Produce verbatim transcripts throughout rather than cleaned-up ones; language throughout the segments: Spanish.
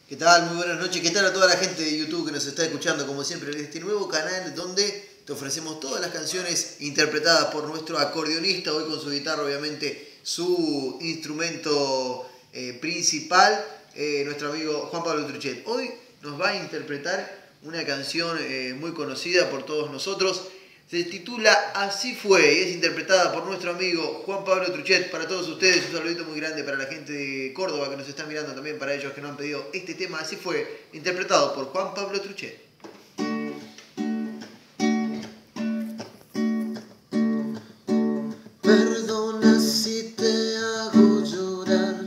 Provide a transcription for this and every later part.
¿Qué tal? Muy buenas noches. ¿Qué tal a toda la gente de YouTube que nos está escuchando, como siempre, en este nuevo canal donde te ofrecemos todas las canciones interpretadas por nuestro acordeonista, hoy con su guitarra, obviamente, su instrumento eh, principal, eh, nuestro amigo Juan Pablo Truchet. Hoy nos va a interpretar una canción eh, muy conocida por todos nosotros. Se titula Así Fue y es interpretada por nuestro amigo Juan Pablo Truchet. Para todos ustedes, un saludito muy grande para la gente de Córdoba que nos está mirando, también para ellos que nos han pedido este tema. Así Fue, interpretado por Juan Pablo Truchet. Perdona si te hago llorar,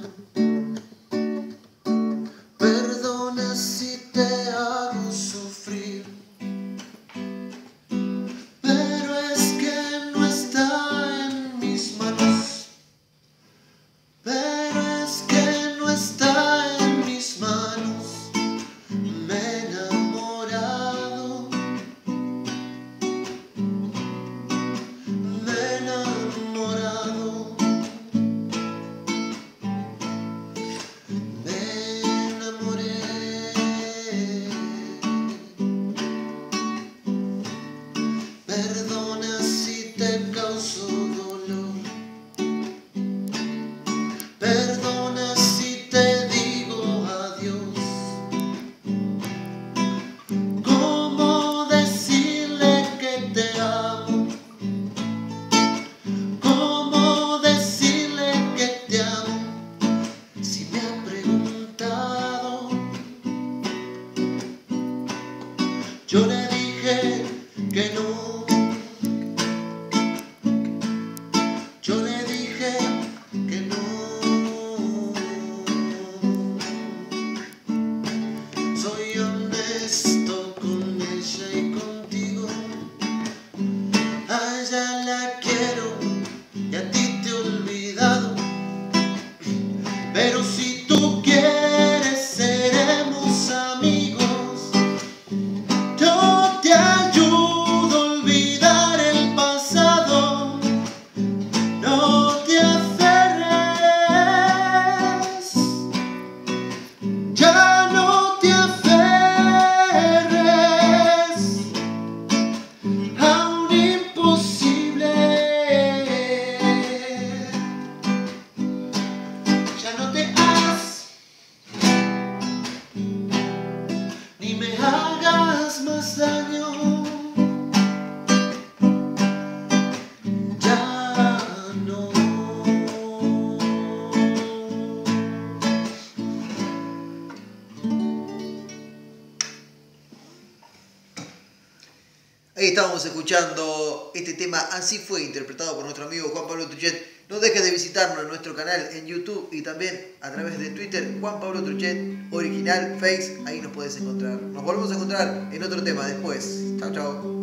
perdona si te hago sufrir, pero es que no está en mis manos, pero es que no está en mis manos. Me he enamorado, me he enamorado, me enamoré. Perdona si te causo dolor, perdona si te digo adiós. ¿Cómo decirle que te amo? ¿Cómo decirle que te amo? Si me ha preguntado, yo le dije que no. Yo le dije que no. Soy honesto con ella y contigo. A ella la quiero y a ti te he olvidado. Pero si tú quieres seremos amigos. Yo te ayudo a olvidar el pasado. No te aferres, ya no te aferres a un imposible. Ya no te hagas ni me hagas más daño. Ya no. Ahí estábamos escuchando este tema Así Fue, interpretado por nuestro amigo Juan Pablo Truchet. No dejes de visitarnos en nuestro canal en YouTube y también a través de Twitter, Juan Pablo Truchet, original, Face, ahí nos puedes encontrar. Nos volvemos a encontrar en otro tema después. Chao, chao.